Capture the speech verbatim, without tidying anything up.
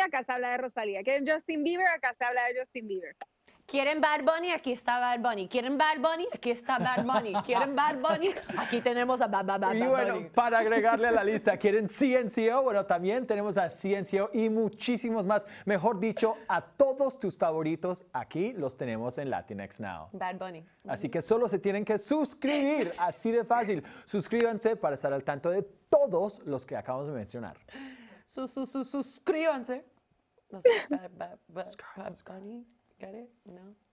acá se habla de Rosalía. ¿Quieren Justin Bieber? Acá se habla de Justin Bieber. ¿Quieren Bad Bunny? Aquí está Bad Bunny. ¿Quieren Bad Bunny? Aquí está Bad Bunny. ¿Quieren Bad Bunny? Aquí tenemos a Bad, Bad, Bad, Y Bad bueno, Bunny. para agregarle a la lista, ¿quieren C N C O? Bueno, también tenemos a C N C O y muchísimos más. Mejor dicho, a todos tus favoritos, aquí los tenemos en Latinx Now. Bad Bunny. Así que solo se tienen que suscribir, así de fácil. Suscríbanse para estar al tanto de todos los que acabamos de mencionar. Sus, sus, sus, suscríbanse. No sé, Bad, Bad, Bad, Bad Bunny. Got it? No.